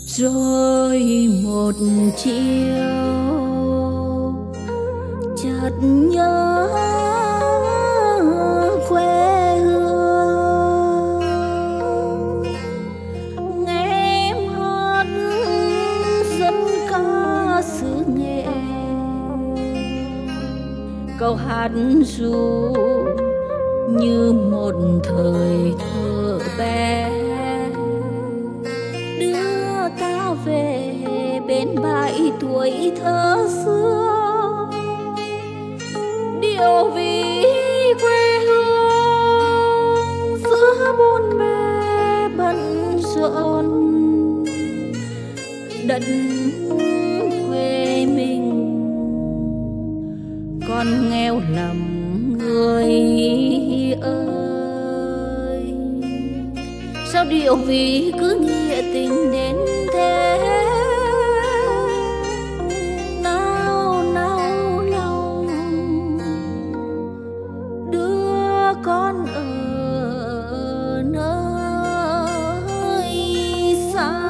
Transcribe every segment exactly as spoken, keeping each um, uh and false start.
Rồi một chiều chợt nhớ quê hương, nghe em hát dân ca xứ Nghệ, câu hát ru như một thời thơ bé, đưa ta về bên bãi tuổi thơ xưa, điệu vì quê hương giữa buôn bê bận rộn. Đất quê mình còn nghèo lắm người ơi, sao điệu vì cứ nghĩa tình đến thế. Nào nào lòng đưa con ở nơi xa.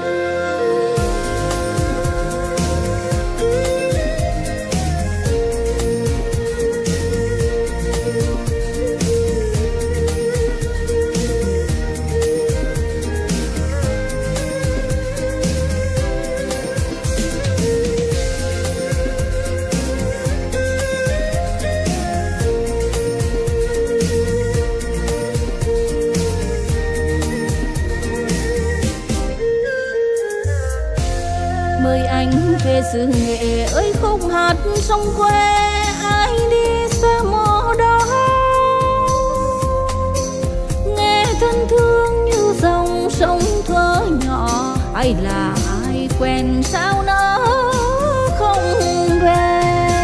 Mời anh về xứ Nghệ ơi khúc hát sông quê, ai đi xa mộ đó nghe thân thương như dòng sông thuở nhỏ. Ai là ai quen sao nó không về,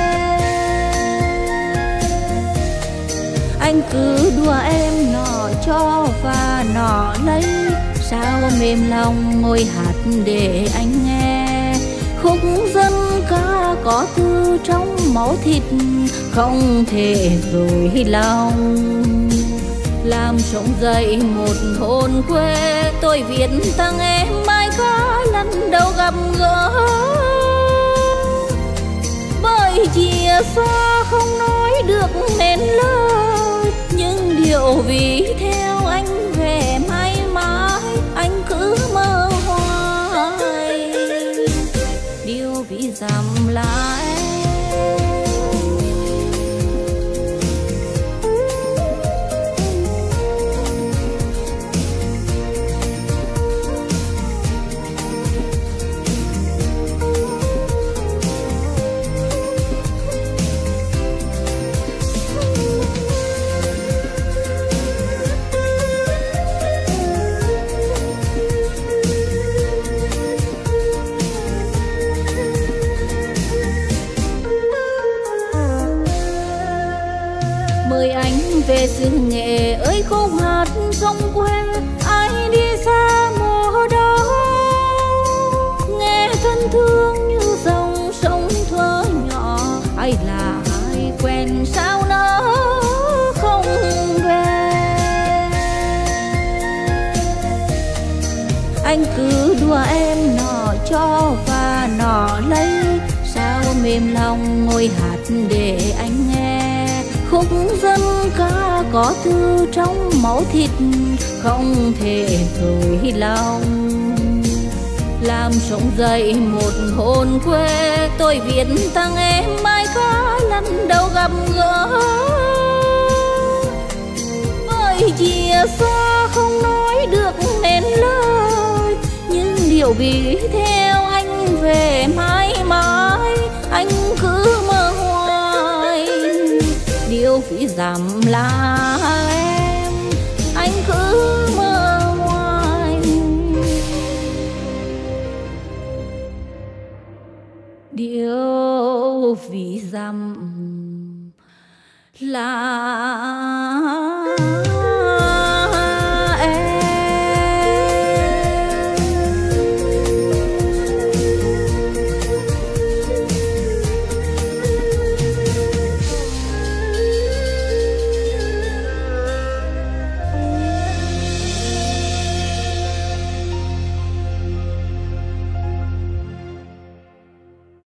anh cứ đùa em nọ cho và nọ lấy, sao mềm lòng ngồi hát để anh nghe. Khúc dân ca có từ trong máu thịt, không thể dối lòng. Làm sống dậy một hồn quê, tôi viết tặng em mai có lần đầu gặp gỡ. Bởi chia xa không nói được nên lời, nhưng điệu vì theo anh về mãi mãi, anh cứ mơ hoài. Điệu vì dằm lá em. Mời anh về xứ Nghệ ơi khúc hát sông quê, ai đi xa mùa đó nghe thân thương như dòng sông thuở nhỏ. Ai là ai quen sao nó không về, anh cứ đùa em nọ cho và nọ lấy, sao mềm lòng ngồi hát để anh nghe. Khúc dân ca có từ trong máu thịt, không thể dối lòng. Làm sống dậy một hồn quê, tôi viết tặng em mai có lần đầu gặp gỡ. Bởi chia xa không nói được nên lời, nhưng điệu vì theo anh về mãi mãi, anh cứ mơ hoài. Điệu vì dằm lá em, anh cứ mơ hoài. Điệu vì dằm lá